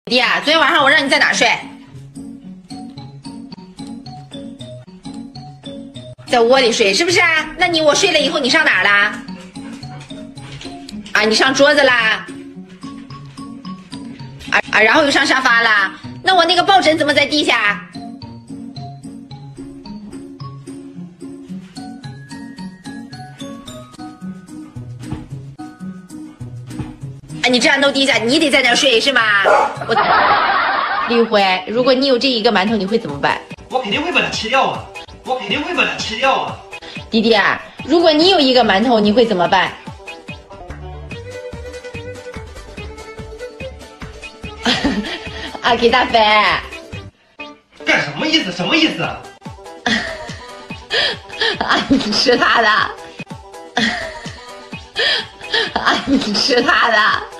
弟啊，昨天晚上我让你在哪睡？在窝里睡是不是啊？那我睡了以后你上哪儿啦？啊，你上桌子啦？然后又上沙发啦？那我那个抱枕怎么在地下？啊，你这样都地下，你得在那儿睡是吗？李辉，如果你有这一个馒头，你会怎么办？ 我肯定会把它吃掉啊！我肯定会把它吃掉啊！ 弟弟啊，如果你有一个馒头，你会怎么办？啊，给大飞。 干什么意思？什么意思啊？ 啊，你吃他的。啊，你吃他的。